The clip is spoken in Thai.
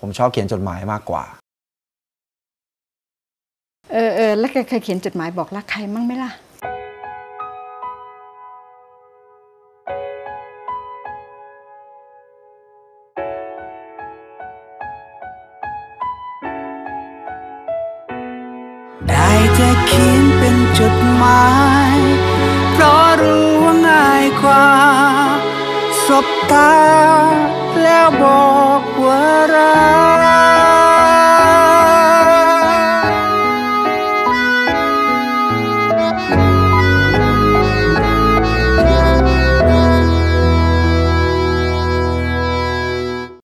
ผมชอบเขียนจดหมายมากกว่าแล้วแกเคยเขียนจดหมายบอกรักใครมั่งไหมล่ะได้แต่เขียนเป็นจดหมายเพราะรู้ว่าง่ายกว่าสบตา